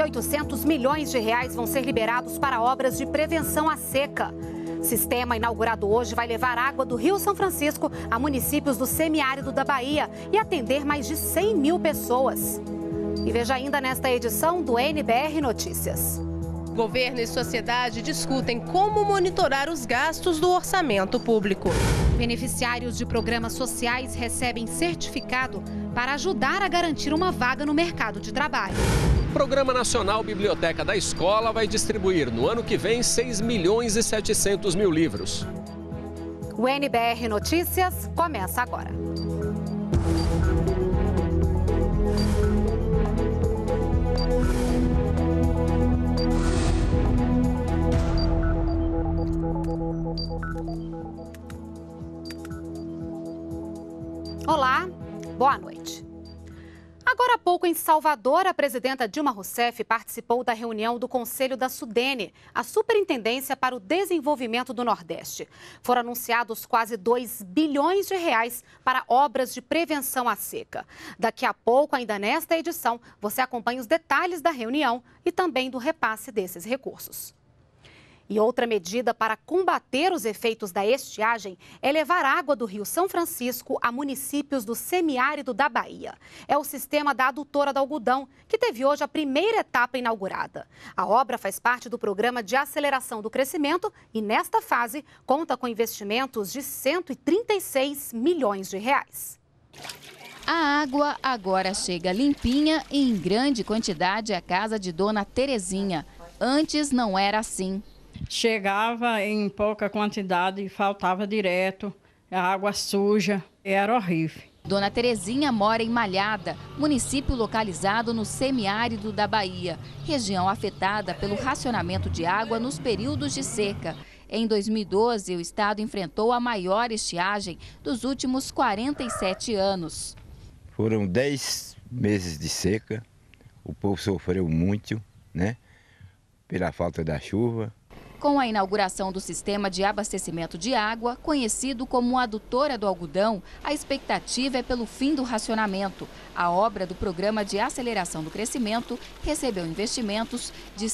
1.800 milhões de reais vão ser liberados para obras de prevenção à seca. O sistema inaugurado hoje vai levar água do Rio São Francisco a municípios do semiárido da Bahia e atender mais de 100 mil pessoas. E veja ainda nesta edição do NBR Notícias. Governo e sociedade discutem como monitorar os gastos do orçamento público. Beneficiários de programas sociais recebem certificado para ajudar a garantir uma vaga no mercado de trabalho. O Programa Nacional Biblioteca da Escola vai distribuir no ano que vem 6 milhões e 700 mil livros. O NBR Notícias começa agora. Olá, boa noite. Agora há pouco, em Salvador, a presidenta Dilma Rousseff participou da reunião do Conselho da Sudene, a Superintendência para o Desenvolvimento do Nordeste. Foram anunciados quase 2 bilhões de reais para obras de prevenção à seca. Daqui a pouco, ainda nesta edição, você acompanha os detalhes da reunião e também do repasse desses recursos. E outra medida para combater os efeitos da estiagem é levar água do Rio São Francisco a municípios do semiárido da Bahia. É o sistema da Adutora do Algodão, que teve hoje a primeira etapa inaugurada. A obra faz parte do Programa de Aceleração do Crescimento e, nesta fase, conta com investimentos de 136 milhões de reais. A água agora chega limpinha e em grande quantidade à casa de Dona Terezinha. Antes não era assim. Chegava em pouca quantidade e faltava direto, a água suja, era horrível. Dona Terezinha mora em Malhada, município localizado no semiárido da Bahia, região afetada pelo racionamento de água nos períodos de seca. Em 2012, o estado enfrentou a maior estiagem dos últimos 47 anos. Foram 10 meses de seca, o povo sofreu muito, né, pela falta da chuva. Com a inauguração do sistema de abastecimento de água, conhecido como Adutora do Algodão, a expectativa é pelo fim do racionamento. A obra do Programa de Aceleração do Crescimento recebeu investimentos de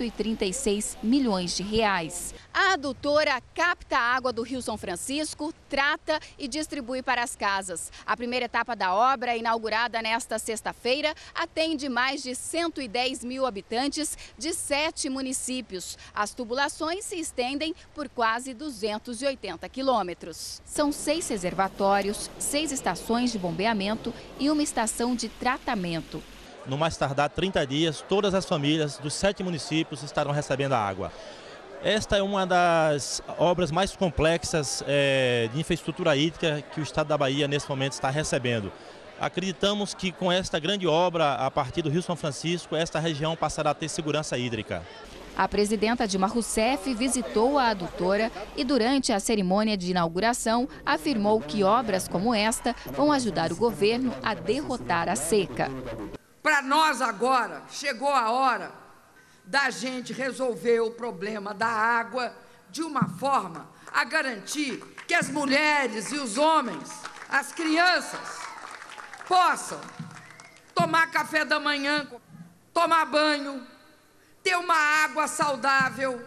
136 milhões de reais. A adutora capta a água do Rio São Francisco, trata e distribui para as casas. A primeira etapa da obra, inaugurada nesta sexta-feira, atende mais de 110 mil habitantes de 7 municípios. As tubulações se estendem por quase 280 quilômetros. São 6 reservatórios, 6 estações de bombeamento e uma estação de tratamento. No mais tardar 30 dias, todas as famílias dos 7 municípios estarão recebendo a água. Esta é uma das obras mais complexas de infraestrutura hídrica que o estado da Bahia nesse momento está recebendo. Acreditamos que com esta grande obra, a partir do Rio São Francisco, esta região passará a ter segurança hídrica. A presidenta Dilma Rousseff visitou a adutora e, durante a cerimônia de inauguração, afirmou que obras como esta vão ajudar o governo a derrotar a seca. Para nós agora, chegou a hora da gente resolver o problema da água de uma forma a garantir que as mulheres e os homens, as crianças, possam tomar café da manhã, tomar banho, ter uma água saudável.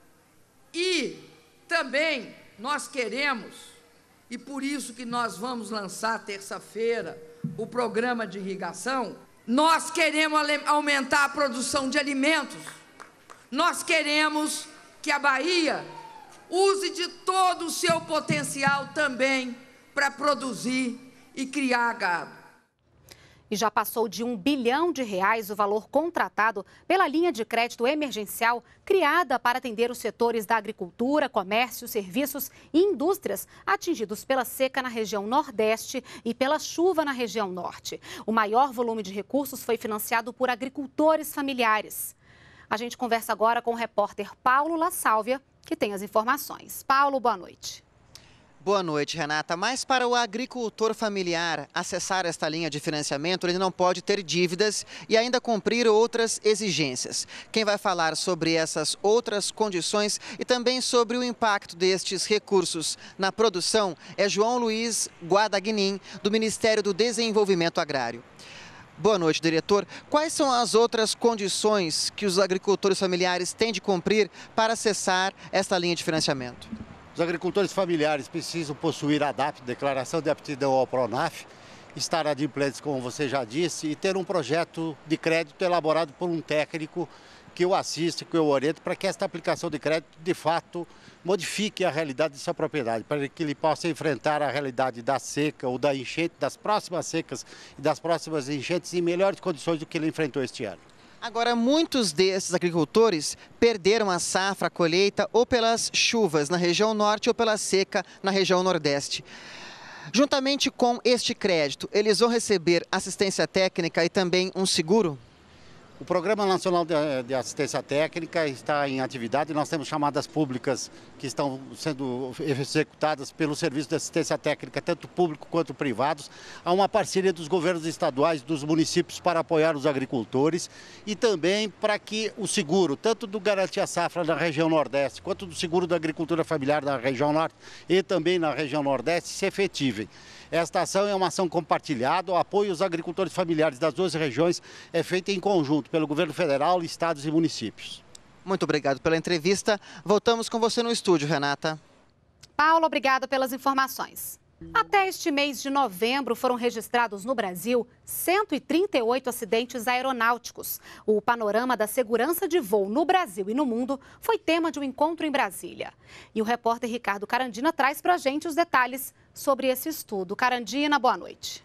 E também nós queremos, e por isso que nós vamos lançar terça-feira o programa de irrigação, nós queremos aumentar a produção de alimentos. Nós queremos que a Bahia use de todo o seu potencial também para produzir e criar gado. E já passou de 1 bilhão de reais o valor contratado pela linha de crédito emergencial criada para atender os setores da agricultura, comércio, serviços e indústrias atingidos pela seca na região Nordeste e pela chuva na região Norte. O maior volume de recursos foi financiado por agricultores familiares. A gente conversa agora com o repórter Paulo La Sálvia, que tem as informações. Paulo, boa noite. Boa noite, Renata. Mas para o agricultor familiar acessar esta linha de financiamento, ele não pode ter dívidas e ainda cumprir outras exigências. Quem vai falar sobre essas outras condições e também sobre o impacto destes recursos na produção é João Luiz Guadagnin, do Ministério do Desenvolvimento Agrário. Boa noite, diretor. Quais são as outras condições que os agricultores familiares têm de cumprir para acessar esta linha de financiamento? Os agricultores familiares precisam possuir a DAP, Declaração de Aptidão ao PRONAF, estar adimplentes, como você já disse, e ter um projeto de crédito elaborado por um técnico que o assiste, que o oriente, para que esta aplicação de crédito, de fato, modifique a realidade de sua propriedade, para que ele possa enfrentar a realidade da seca ou da enchente, das próximas secas e das próximas enchentes em melhores condições do que ele enfrentou este ano. Agora, muitos desses agricultores perderam a safra, a colheita, ou pelas chuvas na região norte ou pela seca na região nordeste. Juntamente com este crédito, eles vão receber assistência técnica e também um seguro? O Programa Nacional de Assistência Técnica está em atividade. Nós temos chamadas públicas que estão sendo executadas pelo Serviço de Assistência Técnica, tanto público quanto privados. Há uma parceria dos governos estaduais, dos municípios, para apoiar os agricultores e também para que o seguro, tanto do Garantia Safra na região Nordeste, quanto do seguro da agricultura familiar na região Norte e também na região Nordeste, se efetivem. Esta ação é uma ação compartilhada, o apoio aos agricultores familiares das duas regiões é feito em conjunto pelo governo federal, estados e municípios. Muito obrigado pela entrevista. Voltamos com você no estúdio, Renata. Paulo, obrigada pelas informações. Até este mês de novembro foram registrados no Brasil 138 acidentes aeronáuticos. O panorama da segurança de voo no Brasil e no mundo foi tema de um encontro em Brasília. E o repórter Ricardo Carandina traz para a gente os detalhes sobre esse estudo. Carandina, boa noite.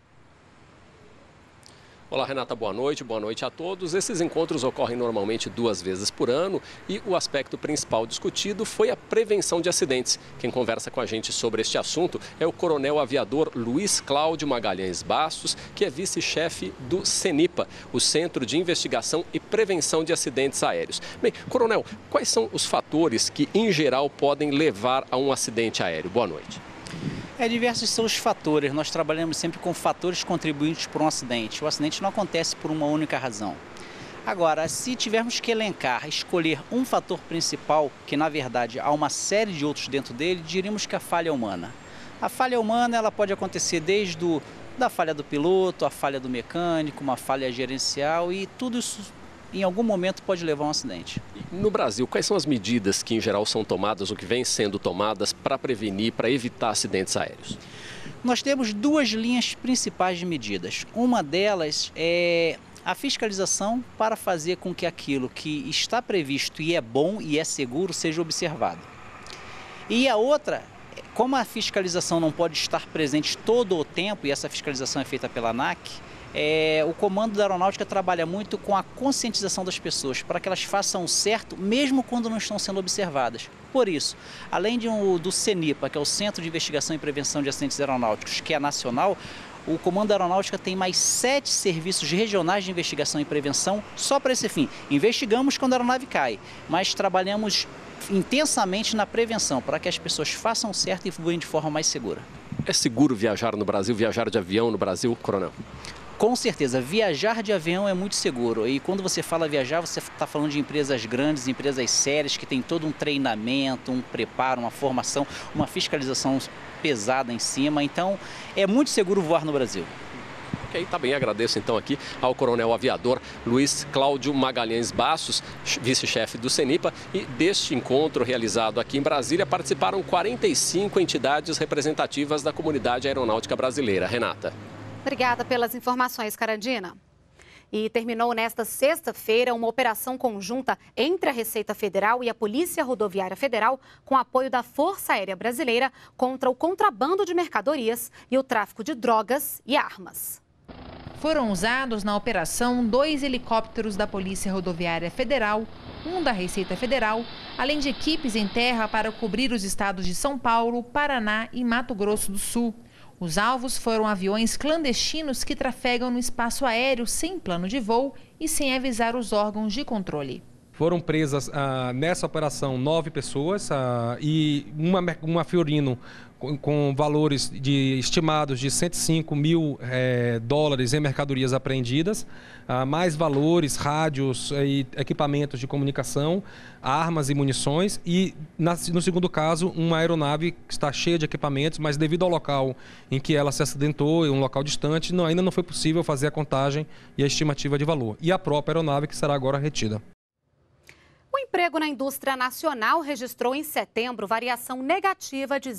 Olá, Renata, boa noite a todos. Esses encontros ocorrem normalmente 2 vezes por ano e o aspecto principal discutido foi a prevenção de acidentes. Quem conversa com a gente sobre este assunto é o coronel aviador Luiz Cláudio Magalhães Bastos, que é vice-chefe do CENIPA, o Centro de Investigação e Prevenção de Acidentes Aéreos. Bem, coronel, quais são os fatores que, em geral, podem levar a um acidente aéreo? Boa noite. Diversos são os fatores. Nós trabalhamos sempre com fatores contribuintes para um acidente. O acidente não acontece por uma única razão. Agora, se tivermos que elencar, escolher um fator principal, que na verdade há uma série de outros dentro dele, diríamos que a falha humana. A falha humana ela pode acontecer desde da falha do piloto, a falha do mecânico, uma falha gerencial e tudo isso em algum momento pode levar a um acidente. No Brasil, quais são as medidas que em geral são tomadas ou que vêm sendo tomadas para prevenir, para evitar acidentes aéreos? Nós temos 2 linhas principais de medidas. Uma delas é a fiscalização para fazer com que aquilo que está previsto e é bom e é seguro seja observado. E a outra, como a fiscalização não pode estar presente todo o tempo e essa fiscalização é feita pela ANAC, o comando da aeronáutica trabalha muito com a conscientização das pessoas, para que elas façam o certo, mesmo quando não estão sendo observadas. Por isso, além do CENIPA, que é o Centro de Investigação e Prevenção de Acidentes Aeronáuticos, que é nacional, o comando da aeronáutica tem mais 7 serviços regionais de investigação e prevenção só para esse fim. Investigamos quando a aeronave cai, mas trabalhamos intensamente na prevenção, para que as pessoas façam o certo e voem de forma mais segura. É seguro viajar no Brasil, viajar de avião no Brasil, coronel? Com certeza, viajar de avião é muito seguro e quando você fala viajar, você está falando de empresas grandes, empresas sérias que têm todo um treinamento, um preparo, uma formação, uma fiscalização pesada em cima, então é muito seguro voar no Brasil. Ok, tá bem, agradeço então aqui ao coronel aviador Luiz Cláudio Magalhães Bastos, vice-chefe do CENIPA, e deste encontro realizado aqui em Brasília participaram 45 entidades representativas da comunidade aeronáutica brasileira. Renata. Obrigada pelas informações, Carandina. E terminou nesta sexta-feira uma operação conjunta entre a Receita Federal e a Polícia Rodoviária Federal, com apoio da Força Aérea Brasileira, contra o contrabando de mercadorias e o tráfico de drogas e armas. Foram usados na operação 2 helicópteros da Polícia Rodoviária Federal, um da Receita Federal, além de equipes em terra para cobrir os estados de São Paulo, Paraná e Mato Grosso do Sul. Os alvos foram aviões clandestinos que trafegam no espaço aéreo sem plano de voo e sem avisar os órgãos de controle. Foram presas nessa operação 9 pessoas e uma Fiorino com valores estimados de 105 mil dólares em mercadorias apreendidas, mais valores, rádios e equipamentos de comunicação, armas e munições, e no segundo caso uma aeronave que está cheia de equipamentos, mas devido ao local em que ela se acidentou, em um local distante, ainda não foi possível fazer a contagem e a estimativa de valor, e a própria aeronave que será agora retida. O emprego na indústria nacional registrou em setembro variação negativa de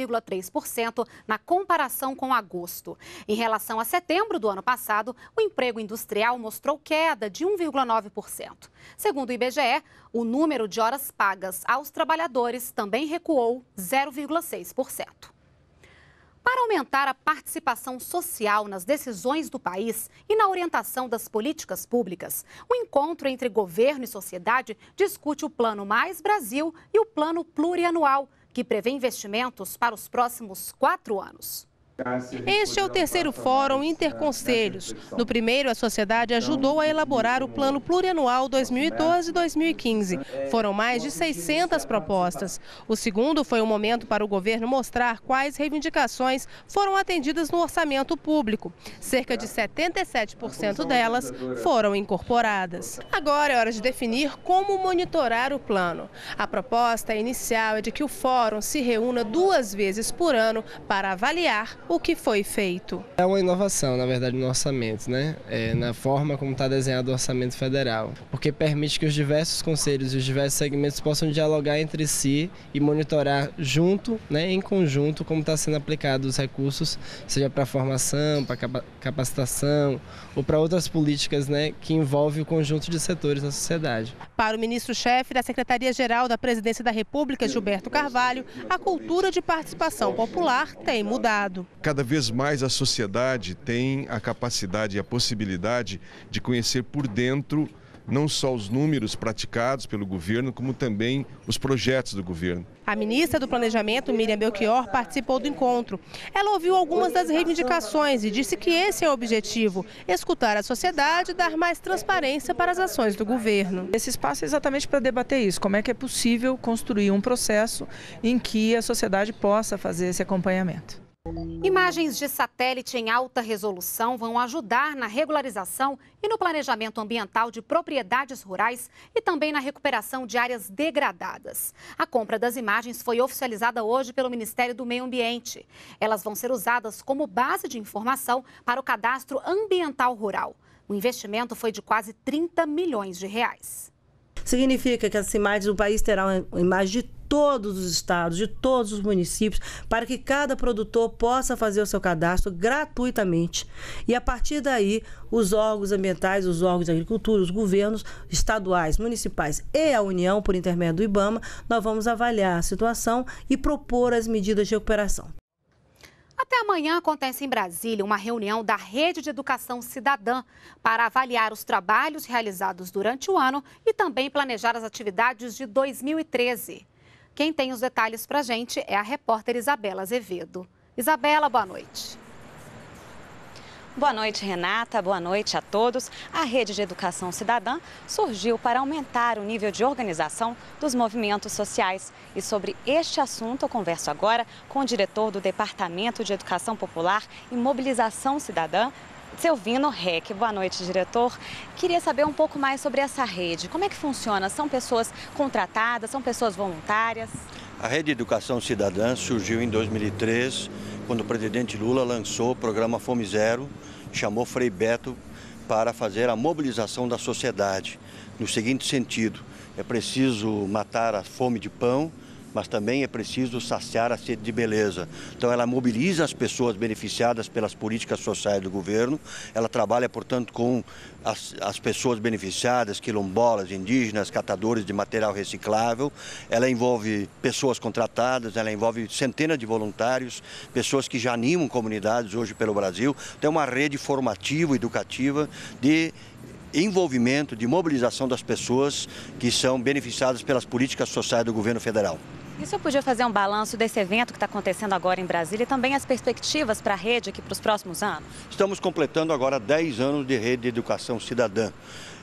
0,3% na comparação com agosto. Em relação a setembro do ano passado, o emprego industrial mostrou queda de 1,9%. Segundo o IBGE, o número de horas pagas aos trabalhadores também recuou 0,6%. Para aumentar a participação social nas decisões do país e na orientação das políticas públicas, o encontro entre governo e sociedade discute o Plano Mais Brasil e o Plano Plurianual, que prevê investimentos para os próximos 4 anos. Este é o terceiro Fórum Interconselhos. No primeiro, a sociedade ajudou a elaborar o Plano Plurianual 2012-2015. Foram mais de 600 propostas. O segundo foi um momento para o governo mostrar quais reivindicações foram atendidas no orçamento público. Cerca de 77% delas foram incorporadas. Agora é hora de definir como monitorar o plano. A proposta inicial é de que o Fórum se reúna 2 vezes por ano para avaliar o que foi feito. É uma inovação, na verdade, no orçamento, né? Na forma como está desenhado o orçamento federal, porque permite que os diversos conselhos e os diversos segmentos possam dialogar entre si e monitorar junto, né, em conjunto, como está sendo aplicado os recursos, seja para formação, para capacitação ou para outras políticas, né, que envolvem o conjunto de setores da sociedade. Para o ministro-chefe da Secretaria-Geral da Presidência da República, Gilberto Carvalho, a cultura de participação popular tem mudado. Cada vez mais a sociedade tem a capacidade e a possibilidade de conhecer por dentro não só os números praticados pelo governo, como também os projetos do governo. A ministra do Planejamento, Miriam Belchior, participou do encontro. Ela ouviu algumas das reivindicações e disse que esse é o objetivo: escutar a sociedade e dar mais transparência para as ações do governo. Esse espaço é exatamente para debater isso, como é que é possível construir um processo em que a sociedade possa fazer esse acompanhamento. Imagens de satélite em alta resolução vão ajudar na regularização e no planejamento ambiental de propriedades rurais e também na recuperação de áreas degradadas. A compra das imagens foi oficializada hoje pelo Ministério do Meio Ambiente. Elas vão ser usadas como base de informação para o Cadastro Ambiental Rural. O investimento foi de quase 30 milhões de reais. Significa que as imagens do país terão uma imagem de todos os estados, de todos os municípios, para que cada produtor possa fazer o seu cadastro gratuitamente. E a partir daí, os órgãos ambientais, os órgãos de agricultura, os governos estaduais, municipais e a União, por intermédio do IBAMA, nós vamos avaliar a situação e propor as medidas de recuperação. Até amanhã acontece em Brasília uma reunião da Rede de Educação Cidadã para avaliar os trabalhos realizados durante o ano e também planejar as atividades de 2013. Quem tem os detalhes para a gente é a repórter Isabela Azevedo. Isabela, boa noite. Boa noite, Renata. Boa noite a todos. A Rede de Educação Cidadã surgiu para aumentar o nível de organização dos movimentos sociais. E sobre este assunto eu converso agora com o diretor do Departamento de Educação Popular e Mobilização Cidadã, Selvino Reck. Boa noite, diretor. Queria saber um pouco mais sobre essa rede. Como é que funciona? São pessoas contratadas? São pessoas voluntárias? A Rede de Educação Cidadã surgiu em 2003, quando o presidente Lula lançou o programa Fome Zero, chamou Frei Beto para fazer a mobilização da sociedade. No seguinte sentido: é preciso matar a fome de pão, mas também é preciso saciar a sede de beleza. Então ela mobiliza as pessoas beneficiadas pelas políticas sociais do governo, ela trabalha, portanto, com as pessoas beneficiadas, quilombolas, indígenas, catadores de material reciclável, ela envolve pessoas contratadas, ela envolve centenas de voluntários, pessoas que já animam comunidades hoje pelo Brasil. Tem uma rede formativa, educativa, de envolvimento, de mobilização das pessoas que são beneficiadas pelas políticas sociais do governo federal. E o senhor podia fazer um balanço desse evento que está acontecendo agora em Brasília e também as perspectivas para a rede aqui para os próximos anos? Estamos completando agora 10 anos de Rede de Educação Cidadã.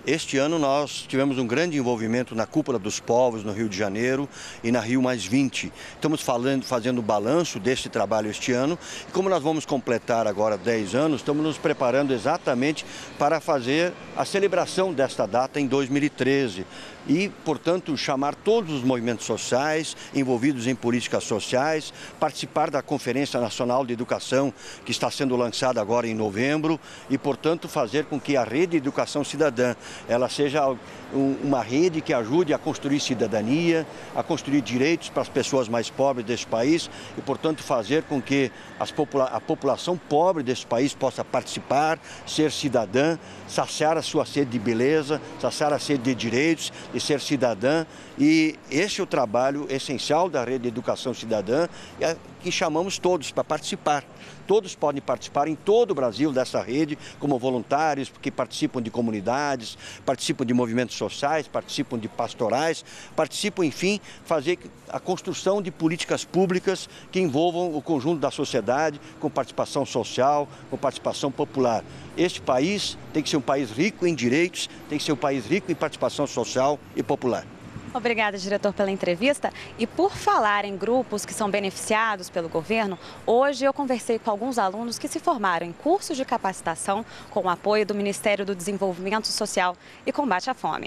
Este ano nós tivemos um grande envolvimento na Cúpula dos Povos, no Rio de Janeiro e na Rio +20. Estamos fazendo o balanço deste trabalho este ano e como nós vamos completar agora 10 anos, estamos nos preparando exatamente para fazer a celebração desta data em 2013. E, portanto, chamar todos os movimentos sociais envolvidos em políticas sociais, participar da Conferência Nacional de Educação, que está sendo lançada agora em novembro, e, portanto, fazer com que a Rede de Educação Cidadã ela seja uma rede que ajude a construir cidadania, a construir direitos para as pessoas mais pobres desse país e, portanto, fazer com que a população pobre desse país possa participar, ser cidadã, saciar a sua sede de beleza, saciar a sede de direitos e ser cidadã. E esse é o trabalho essencial da Rede de Educação Cidadã, que chamamos todos para participar. Todos podem participar em todo o Brasil dessa rede, como voluntários, que participam de comunidades, participam de movimentos sociais, participam de pastorais, participam, enfim, fazer a construção de políticas públicas que envolvam o conjunto da sociedade, com participação social, com participação popular. Este país tem que ser um país rico em direitos, tem que ser um país rico em participação social e popular. Obrigada, diretor, pela entrevista. E por falar em grupos que são beneficiados pelo governo, hoje eu conversei com alguns alunos que se formaram em cursos de capacitação com o apoio do Ministério do Desenvolvimento Social e Combate à Fome.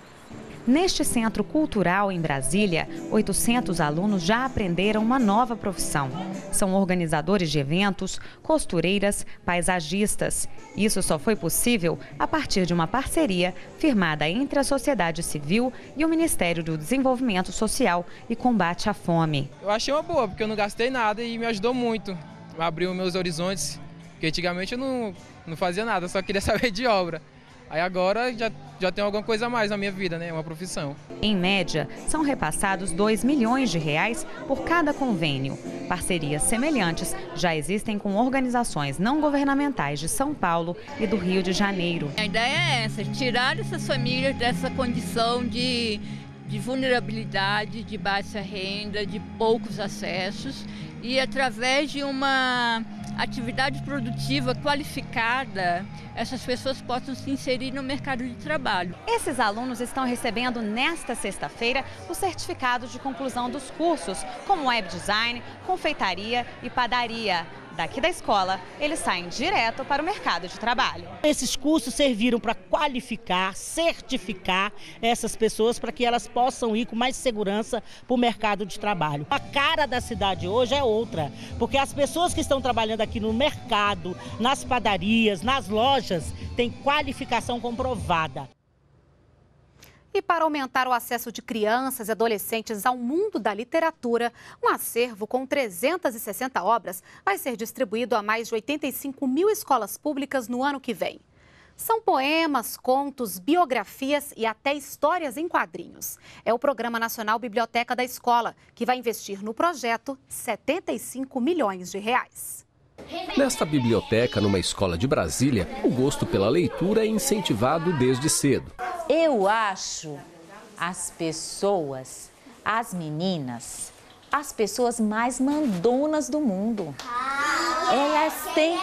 Neste centro cultural em Brasília, 800 alunos já aprenderam uma nova profissão. São organizadores de eventos, costureiras, paisagistas. Isso só foi possível a partir de uma parceria firmada entre a sociedade civil e o Ministério do Desenvolvimento Social e Combate à Fome. Eu achei uma boa, porque eu não gastei nada e me ajudou muito. Abriu meus horizontes, porque antigamente eu não fazia nada, só queria saber de obra. Aí agora já tem alguma coisa a mais na minha vida, né? Uma profissão. Em média, são repassados R$2 milhões por cada convênio. Parcerias semelhantes já existem com organizações não governamentais de São Paulo e do Rio de Janeiro. A ideia é essa, tirar essas famílias dessa condição de vulnerabilidade, de baixa renda, de poucos acessos e através de uma atividade produtiva qualificada, essas pessoas possam se inserir no mercado de trabalho. Esses alunos estão recebendo nesta sexta-feira os certificados de conclusão dos cursos, como web design, confeitaria e padaria. Daqui da escola, eles saem direto para o mercado de trabalho. Esses cursos serviram para qualificar, certificar essas pessoas para que elas possam ir com mais segurança para o mercado de trabalho. A cara da cidade hoje é outra, porque as pessoas que estão trabalhando aqui no mercado, nas padarias, nas lojas, têm qualificação comprovada. E para aumentar o acesso de crianças e adolescentes ao mundo da literatura, um acervo com 360 obras vai ser distribuído a mais de 85 mil escolas públicas no ano que vem. São poemas, contos, biografias e até histórias em quadrinhos. É o Programa Nacional Biblioteca da Escola, que vai investir no projeto R$ 75 milhões. Nesta biblioteca, numa escola de Brasília, o gosto pela leitura é incentivado desde cedo. Eu acho as pessoas, as meninas, as pessoas mais mandonas do mundo. Elas têm...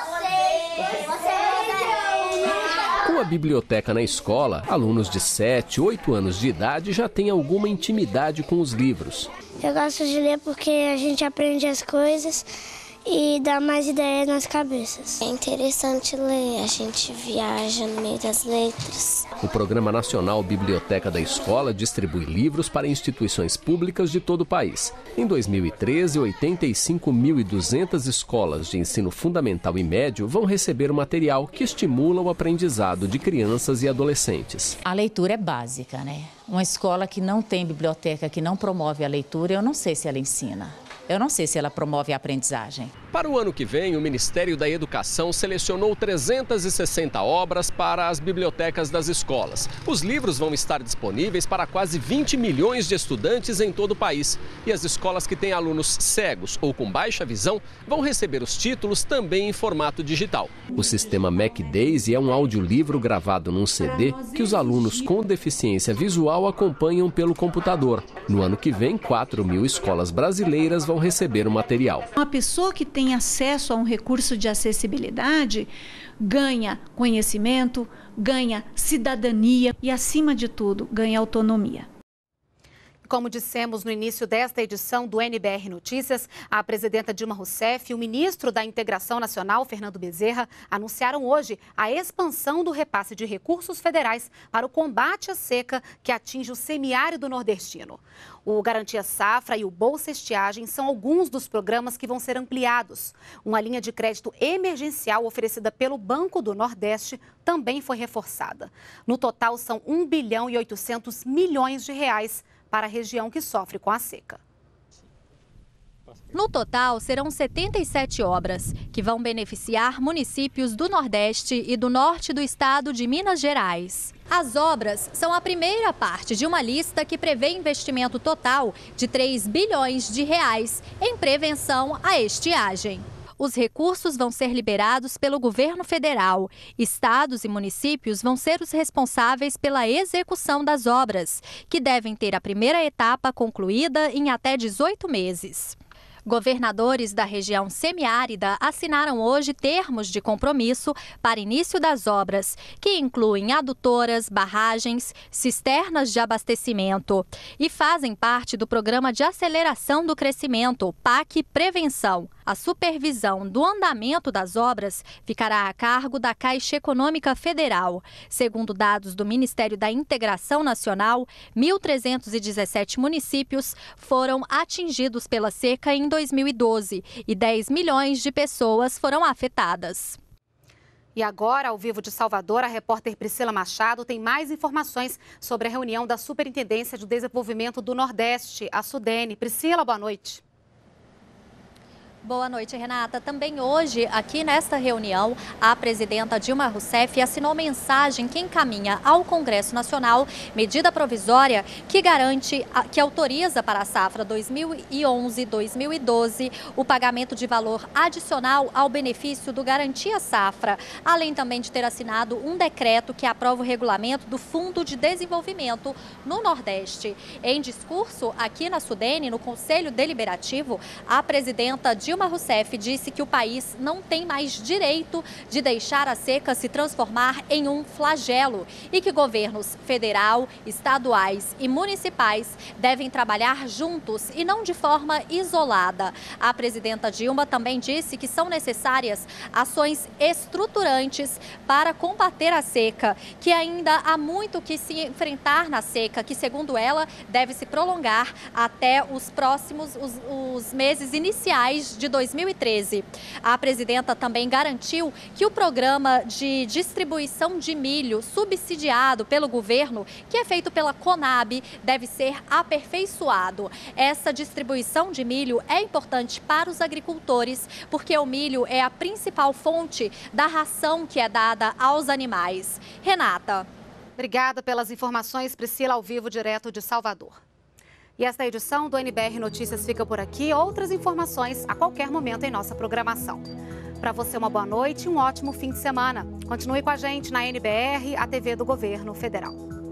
Com a biblioteca na escola, alunos de 7, 8 anos de idade já têm alguma intimidade com os livros. Eu gosto de ler porque a gente aprende as coisas e dá mais ideias nas cabeças. É interessante ler, a gente viaja no meio das letras. O Programa Nacional Biblioteca da Escola distribui livros para instituições públicas de todo o país. Em 2013, 85.200 escolas de ensino fundamental e médio vão receber o material que estimula o aprendizado de crianças e adolescentes. A leitura é básica, né? Uma escola que não tem biblioteca, que não promove a leitura, eu não sei se ela ensina. Eu não sei se ela promove a aprendizagem. Para o ano que vem, o Ministério da Educação selecionou 360 obras para as bibliotecas das escolas. Os livros vão estar disponíveis para quase 20 milhões de estudantes em todo o país. E as escolas que têm alunos cegos ou com baixa visão vão receber os títulos também em formato digital. O sistema MacDaisy é um audiolivro gravado num CD que os alunos com deficiência visual acompanham pelo computador. No ano que vem, 4 mil escolas brasileiras vão receber o material. Uma pessoa que tem tem acesso a um recurso de acessibilidade, ganha conhecimento, ganha cidadania e, acima de tudo, ganha autonomia. Como dissemos no início desta edição do NBR Notícias, a presidenta Dilma Rousseff e o ministro da Integração Nacional, Fernando Bezerra, anunciaram hoje a expansão do repasse de recursos federais para o combate à seca que atinge o semiárido nordestino. O Garantia Safra e o Bolsa Estiagem são alguns dos programas que vão ser ampliados. Uma linha de crédito emergencial oferecida pelo Banco do Nordeste também foi reforçada. No total, são 1 bilhão e 800 milhões de reais para a região que sofre com a seca. No total, serão 77 obras, que vão beneficiar municípios do Nordeste e do Norte do estado de Minas Gerais. As obras são a primeira parte de uma lista que prevê investimento total de 3 bilhões de reais em prevenção à estiagem. Os recursos vão ser liberados pelo governo federal. Estados e municípios vão ser os responsáveis pela execução das obras, que devem ter a primeira etapa concluída em até 18 meses. Governadores da região semiárida assinaram hoje termos de compromisso para início das obras, que incluem adutoras, barragens, cisternas de abastecimento e fazem parte do Programa de Aceleração do Crescimento, PAC Prevenção. A supervisão do andamento das obras ficará a cargo da Caixa Econômica Federal. Segundo dados do Ministério da Integração Nacional, 1.317 municípios foram atingidos pela seca em 2012 e 10 milhões de pessoas foram afetadas. E agora, ao vivo de Salvador, a repórter Priscila Machado tem mais informações sobre a reunião da Superintendência de Desenvolvimento do Nordeste, a SUDENE. Priscila, boa noite. Boa noite, Renata. Também hoje, aqui nesta reunião, a presidenta Dilma Rousseff assinou mensagem que encaminha ao Congresso Nacional medida provisória que garante, que autoriza para a safra 2011-2012 o pagamento de valor adicional ao benefício do Garantia Safra, além também de ter assinado um decreto que aprova o regulamento do Fundo de Desenvolvimento no Nordeste. Em discurso aqui na SUDENE, no Conselho Deliberativo, a presidenta Dilma Rousseff disse que o país não tem mais direito de deixar a seca se transformar em um flagelo e que governos federal, estaduais e municipais devem trabalhar juntos e não de forma isolada. A presidenta Dilma também disse que são necessárias ações estruturantes para combater a seca, que ainda há muito que se enfrentar na seca, que segundo ela deve se prolongar até os próximos os meses iniciais de 2013. A presidenta também garantiu que o programa de distribuição de milho subsidiado pelo governo, que é feito pela Conab, deve ser aperfeiçoado. Essa distribuição de milho é importante para os agricultores, porque o milho é a principal fonte da ração que é dada aos animais. Renata. Obrigada pelas informações, Priscila, ao vivo, direto de Salvador. E esta edição do NBR Notícias fica por aqui. Outras informações a qualquer momento em nossa programação. Para você, uma boa noite e um ótimo fim de semana. Continue com a gente na NBR, a TV do Governo Federal.